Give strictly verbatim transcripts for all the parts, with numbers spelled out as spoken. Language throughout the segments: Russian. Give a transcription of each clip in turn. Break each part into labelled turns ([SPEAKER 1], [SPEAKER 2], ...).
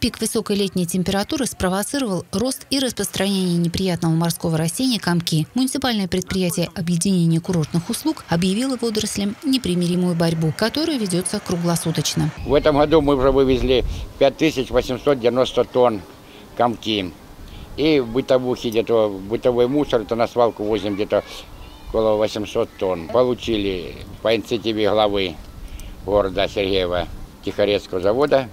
[SPEAKER 1] Пик высокой летней температуры спровоцировал рост и распространение неприятного морского растения комки. Муниципальное предприятие объединения курортных услуг объявило водорослям непримиримую борьбу, которая ведется круглосуточно.
[SPEAKER 2] В этом году мы уже вывезли пять тысяч восемьсот девяносто тонн комки. И в бытовухе, где-то бытовой мусор, это на свалку возим где-то около восьмисот тонн. Получили по инициативе главы города Сергеева Тихорецкого завода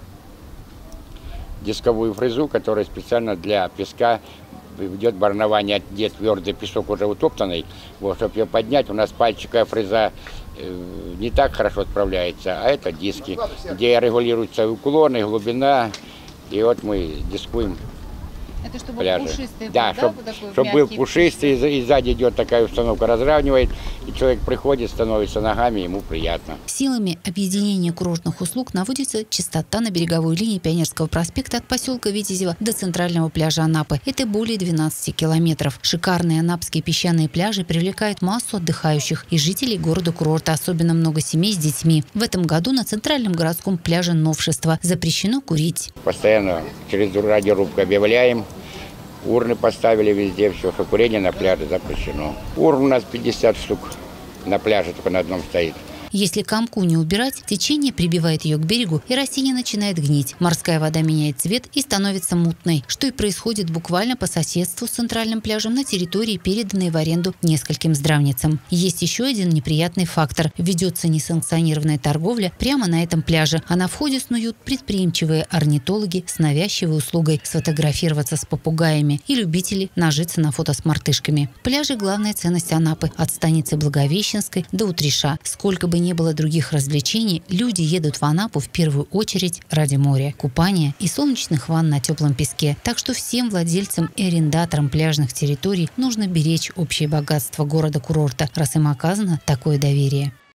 [SPEAKER 2] дисковую фрезу, которая специально для песка ведет барнование, где твердый песок уже утоптанный. Вот, чтобы ее поднять, у нас пальчиковая фреза э, не так хорошо отправляется, а это диски, где регулируются уклоны, глубина. И вот мы дискуем.
[SPEAKER 3] Это чтобы
[SPEAKER 2] пляжи.
[SPEAKER 3] Пушистый был,
[SPEAKER 2] да,
[SPEAKER 3] да,
[SPEAKER 2] чтобы
[SPEAKER 3] вот
[SPEAKER 2] чтоб был пушистый, и сзади идет такая установка, разравнивает, и человек приходит, становится ногами, ему приятно.
[SPEAKER 1] Силами объединения курортных услуг наводится чистота на береговой линии Пионерского проспекта от поселка Витязева до центрального пляжа Анапы. Это более двенадцати километров. Шикарные анапские песчаные пляжи привлекают массу отдыхающих и жителей города-курорта, особенно много семей с детьми. В этом году на центральном городском пляже новшество. Запрещено курить.
[SPEAKER 2] Постоянно через радиорубку объявляем. Урны поставили везде, все, что курение на пляже запрещено. Урн у нас пятьдесят штук на пляже, только на одном стоит.
[SPEAKER 1] Если комку не убирать, течение прибивает ее к берегу, и растение начинает гнить. Морская вода меняет цвет и становится мутной, что и происходит буквально по соседству с центральным пляжем на территории, переданной в аренду нескольким здравницам. Есть еще один неприятный фактор. Ведется несанкционированная торговля прямо на этом пляже, а на входе снуют предприимчивые орнитологи с навязчивой услугой сфотографироваться с попугаями и любители нажиться на фото с мартышками. Пляжи – главная ценность Анапы, от станицы Благовещенской до Утриша. Сколько бы не было других развлечений, люди едут в Анапу в первую очередь ради моря, купания и солнечных ванн на теплом песке. Так что всем владельцам и арендаторам пляжных территорий нужно беречь общее богатство города-курорта, раз им оказано такое доверие.